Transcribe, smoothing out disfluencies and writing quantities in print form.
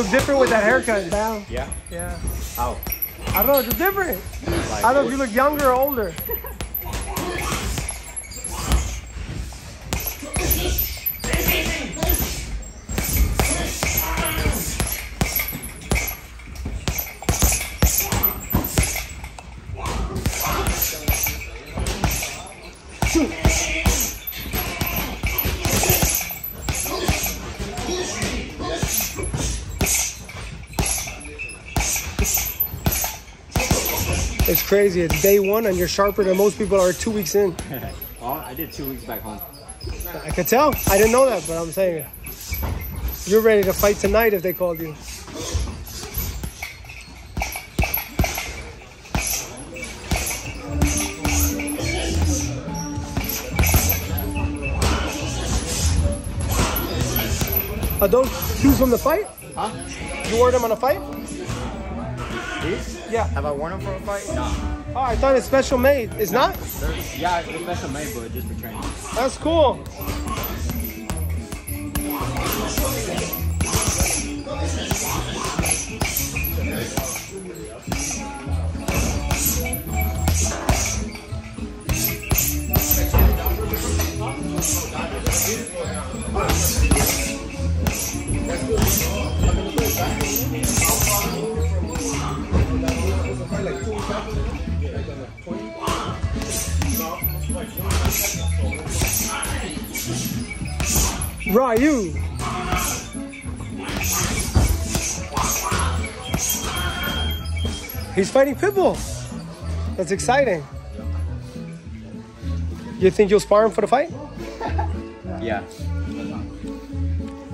look different with that haircut down. Yeah? Yeah. How? I don't know, it's different. Like, I don't know if you look younger or older. It's crazy. It's day one and you're sharper than most people are 2 weeks in. Oh, I did 2 weeks back home. I could tell. I didn't know that, but I'm saying you're ready to fight tonight if they called you. Are those shoes from the fight? Huh? You wore them on a fight? These? Yeah. Have I worn them for a fight? No. Oh, I thought it's special made. It's not? Yeah, it's special made, but just for training. That's cool. Ryu. He's fighting Pitbull. That's exciting. You think you'll spar him for the fight? Yeah.